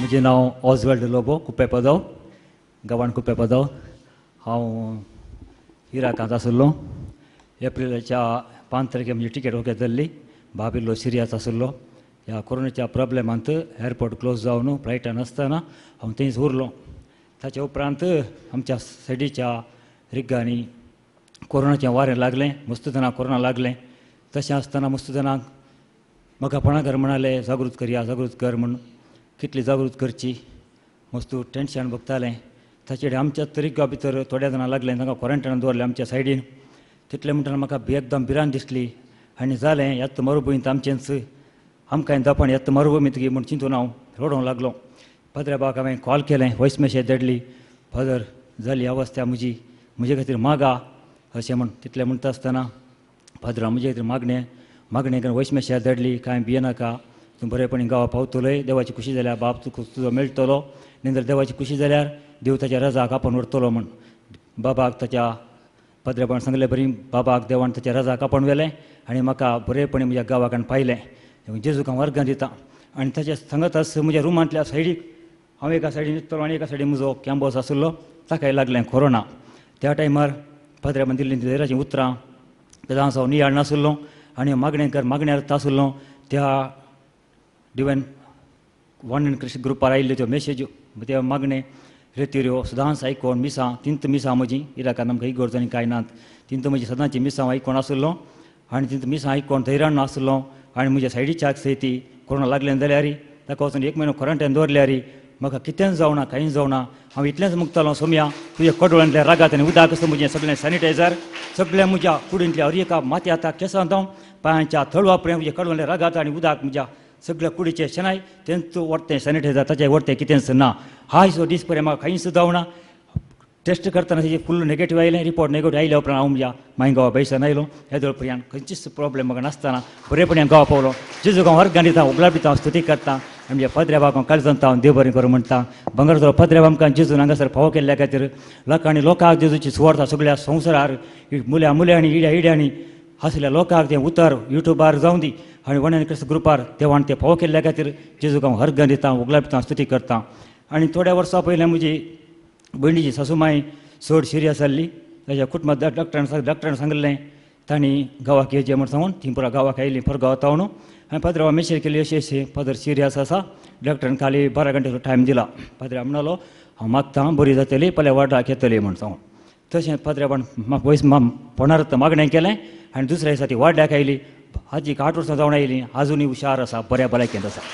म्हजें नांव ऑजवर्ल्ड लोबो कुप्पेपदव गवाण कुप्पेपदव। हांव इराकांत आशिल्लो। एप्रिलाच्या 5 तारखेक म्हजी टिकेट ओके जाल्ली। बाबिल्लो सिरियास आशिल्लो। ह्या कोरोनाच्या प्रॉब्लेमांत एअरपोर्ट क्लोज जावन फ्लायटान आसतना हांव थंयच उरलो। ताचे उपरांत आमच्या सायडीच्या रिग्गांनी कोरोनाचें वारें लागलें। मस्त जाणांक कोरोना लागलें। तशें आसतना मस्त जाणांक म्हाका कोणाक म्हणालें जागृत कर म्हूण। कितली जागृत करची मस्त टेन्शन भोगतालें। ताचे कडेन आमच्याच रिग्गा भितर थोड्या जाणांक लागलें, तांकां क्वॉरंटायनान दवरलें आमच्या सायडीन। तितलें म्हणटना म्हाका एकदम भिरांत दिसली आनी जालें येत्त मरुभुंयत आमचेंच आमकांय दपण येत्त मरुभुंयत गी म्हूण चिंतून हांव रडोंक लागलो। पाद्र्याबाक हांवें कॉल केलें, वॉयस मॅसेज धाडली, फादर जाली अवस्था म्हजे खातीर मागा अशें म्हूण। तितलें म्हणटा आसतना फादरान म्हजे खातीर मागणें करून वॉयस मॅसेज धाडली, कांय भियेनाका, तूं बरेपणी गांवा पावतलोय, देवाची खुशी जाल्यार बाप तुजो मेळटलो, नाजाल्यार देवाची खुशी जाल्यार देव ताच्या रजाक आपोवन व्हरतलो म्हूण बाबाक ताच्या पाद्र्याबान सांगलें। बरी बाबाक देवान ताच्या रजाक आपोवन व्हेलें आनी म्हाका बरेपणी म्हज्या गांवाक पायलें। जेजूक हांव अर्गां दितां। आनी ताचे सांगत आसतना म्हज्या रुमांतल्या सायडीक हांव एका सायडीन न्हिदतलो आनी एका सायडीन म्हजो कॅम्बस आशिल्लो, ताकाय लागलें कोरोना। त्या टायमार पाद्र्याबान दिल्लीं देराचीं उतरां सदांच हांव नियाळ नाशिल्लो आनी मागण्या अर्थ आशिल्लो। त्या डिवायन वन एंड क्रिस्ट ग्रुपार आयिल्ल्यो त्यो मॅसेज्यो, त्या मागणे रेत्यो सदांच आयकोन मिसां तिंत मिसां म्हजीं इराकांत आमकां इगोर्ज आनी कांय नात। तिंत म्हजी सदांची मिसां आयकोन आशिल्लो आनी तिंत मिसां आयकोन धैर्यान आशिल्लो। आनी म्हज्या सायडीच्या सयती कोरोना लागलें जाल्यार ताका वचून 1 म्हयनो क्वॉरंटायन दवरल्यार म्हाका कितेंच जावना, कांय जावना। हांव इतलेंच मुगतालो, सोम्या तुज्या कडोळ्यांतल्या रागात आनी उदक आसा म्हजें सगळें सॅनिटायझर, सगळें म्हज्या कुडींतल्या हर एका माती आतां केंसांत पांयाच्या थळवापर्यंत म्हज्या कडोळ्यांतल्या रागात आनी उदक म्हज्या सगळ्या कुडीचें शेणाय तेंच व्हरतें सॅनिटायझर, ताचें व्हरतें कितेंच ना। हायसो दीस पर्यंत म्हाका कांयच जावना। टेस्ट करतना तेजें फुल्ल नेगेटीव आयलें, रिपोर्ट नेगेटीव आयल्या उपरांत हांव म्हज्या मायगांवा बेसान आयलो। येदोळ पर्यंत खंयचीच प्रॉब्लेम म्हाका नासतना बरेपणी गांवा पावलो। जेजूक हांव अर्गां दितां, उगलाप दितां, स्तुती करतां। आमच्या पाद्र्याबाक हांव काळजंता, हांव देव बरें करूं म्हणटा। बंगारचो पाद्र्याब आमकां जेजून हांगासर फावो केल्ल्या खातीर लोकांनी लोकांक जेजूची सुवार्ता सगळ्या संवसारार मुल्या मुल्यांनी इड्यांनी आसल्या लोकांक तें उतर युट्यूबार जावं दी आनी वन एंड क्रिस्ट ग्रुपार देवान तें फावो केल्ल्या खातीर जेजूक हांव अर्गां दितां, उगलाप दितां, स्तुती करतां। आनी थोड्या वर्सां पयलीं म्हजी भयणीची सासूमाय चड सिरियस जाल्ली। ताच्या कुटुंबांत डॉक्टरान सांगलें तांणी गांवाक येवचें म्हूण सांगून तीं पुरा गांवाक आयलीं, परगांव वता म्हणून। हांवें पाद्र्याबा मॅसेज केली, अशें फादर सिरियस आसा, डॉक्टरान खाली 12 घंटे टायम दिला। पाद्र्या म्हणलो हांव मागतां बरी जातली, फाल्यां वार्डाक येतली म्हूण सांगून। तशें पाद्र्याबान म्हाका वॉयस फोनार मागणें केलें आनी दुसऱ्या दिसा ती वार्डाक आयली। हाजी 8 वर्सां जावन आयलीं, आजुनूय हुशार आसा, बऱ्या भलायकेंत आसा।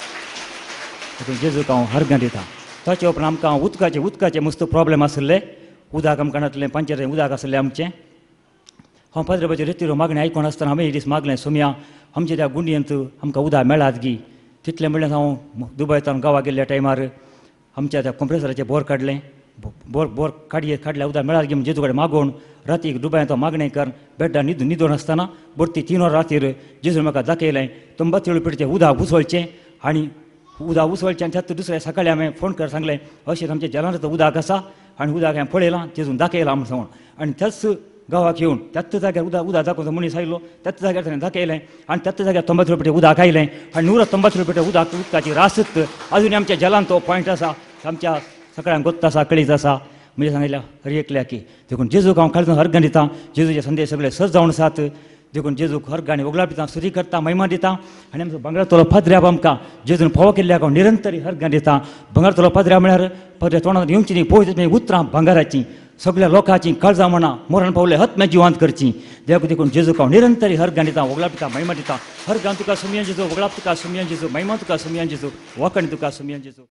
जेजूक हांव अर्गां दितां। ताचे उपरांत आमकां उदकाचें मस्त प्रॉब्लेम आसले। उदक आमकां नासलें, पंचायतीन उदक आसलें आमचें। हांव पाद्र्याबाचे रितीरो मागणें आयकोन आसतना हांवें एक दीस मागलें, सोम्या आमच्या त्या गुंडयेंत आमकां उदक मेळात गी। तितलें म्हणलें हांव दुबयतान गांवा गेल्ल्या टायमार आमच्या त्या कंप्रेसराचें बोर काडलें। बोर काडल्या उदक मेळात गी म्हूण जेजू कडेन मागून रातीक दुबयत मागणें कर बेड्डार न्हिदून आसतना बरती 3 वरां रातीर जेजून म्हाका दाखयलें 93 पिठेचें उदक उसळचें आनी उदक उसळचें। आनी त्याच दुसऱ्या सकाळीं हांवें फोन कर सांगलें अशें आमच्या जलांत उदक आसा आनी उदक हांवें पळयलां, जेजून दाखयलां म्हूण सांगून। आनी त्याच गांवाक येवन त्याच जाग्यार उदक दाखोवचो मनीस आयलो, त्याच जाग्यार ताणें दाखयलें आनी त्याच जाग्यार 93 पिठे उदक आयलें आनी 93 पिठे उदकाची रासत अजून आमच्या जलांत तो पॉयंट आसा, आमच्या सगळ्यांक गोत्त आसा, कळीज आसा म्हणजे सांगल्या हर एकल्या की। देखून जेजूक हांव काळजांत अर्गां दितां। जेजूचे संदेश सगळे सज जावन आसात। देखून जेजूक अर्गां आनी उगलाप दितां, स्तुती करतां, महिमा दितां। आनी आमचो बंगाराचो पाद्र्याब आमकां जेजून फावो केल्ल्याक हांव निरंतर अर्गां दितां। बंगाराचो पाद्र्याब म्हळ्यार पाद्र्या तोंडांत येवची न्ही, पळयत उतरां भांगाराचीं सगळ्या लोकांची काळजां म्हणा मरण पावले हत्म्या जिवांत करची। देखून जेजूक हांव निरंतर अर्गां दितां, उगलाप दितां, महिमा दितां। अर्गां तुका सुमयान जेजू, उगलाप तुका सुमयान जेजू, महिमा तुका सुमयान जेजू, वखण तुका सुमयान जेजू।